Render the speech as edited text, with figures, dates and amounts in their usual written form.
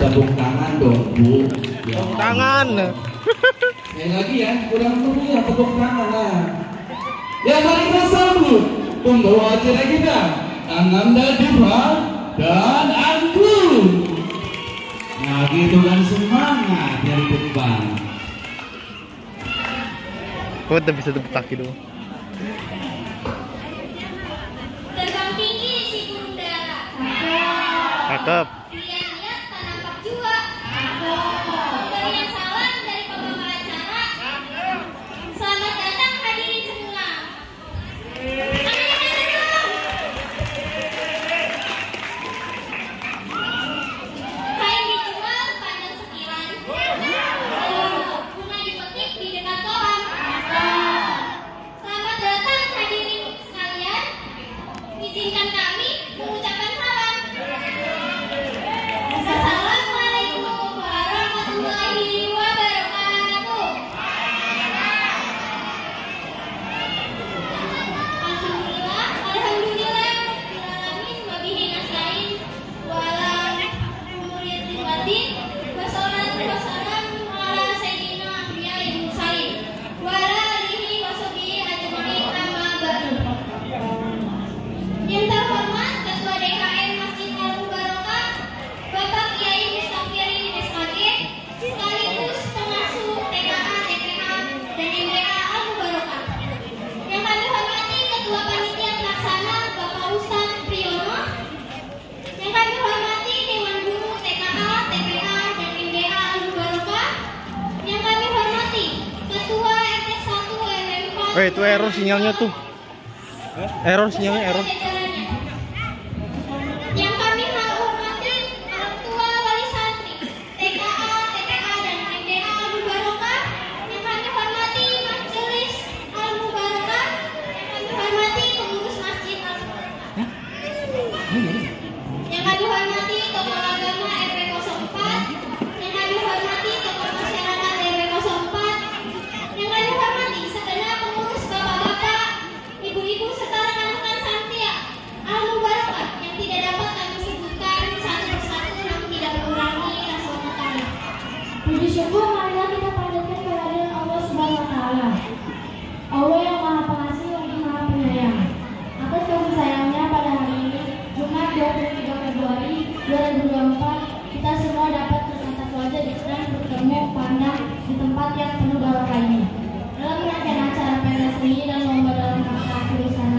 Tepuk tangan dong, Bu. Ya, Tepuk tangan. Yang lagi ya, kurang tunggu ya, tepuk tangan lah. Ya, mari kita sambut pembawa acara kita, Ananda Diva dan Anggun. Nah, gitu kan semangat dari depan. Kok udah bisa tepuk kaki dulu. Terbang tinggi si burung dara. Cakep. Lihat-lihat tak nampak juga. Pemberian salam dari pembawa acara. Selamat datang hadirin semua. Kain dijual panjang sekilan. Bunga dipetik di dekat kolam. Selamat datang hadirin sekalian. Izinkan kami mengucapkan salam. Assalamualaikum warahmatullahi wabarakatuh. Alhamdulillah, alhamdulillah, alamin wabihi nasta'in wa ala umuriyatil wadin wa salatu wa salam ala sayyidina anbiya'il mursalin wa ala alihi wa sahbihi ajmain amma ba'du. Yang terhormat Ketua DKM Masjid Al Mubarakah Bapak Kiai Mustafirin SAG sekaligus pengasuh TKA, TPA, dan MDA Al Mubarakah. Yang kami hormati Ketua Panitia Pelaksana Bapak Ustadz Priyono. Yang kami hormati Dewan Guru TKA, TPA, dan MDA Al Mubarakah. Yang kami hormati Ketua RT 1 RW 4. Itu error sinyalnya tuh. Error sinyalnya error. Yang kami hormati orang tua wali santri TKA, TPA, dan MDA Al Mubarakah. Yang kami hormati Majelis Al Mubarakah. Yang kami hormati pengurus Masjid Al Mubarakah. Yang kami hormati tokoh agama RW 04. Yang kami hormati tokoh masyarakat RW 04. Yang kami hormati segenap pengurus bapak-bapak, ibu-ibu serta rekan-rekan Santia Al Mubarakah yang tidak dapat kami sebutkan satu persatu namun tidak mengurangi rasa hormat kami. Puji syukur marilah kita panjatkan kehadiran Allah Subhanahu wa taala. Allah yang Maha Pengasih lagi Maha Penyayang. Atas kasih sayangnya pada hari ini, Jumat 23 Februari 2024, kita semua dapat bertatap wajah dan bertemu pandang di tempat yang penuh barokah ini. Dalam rangkaian acara pentas seni dan lomba dalam rangka tulisan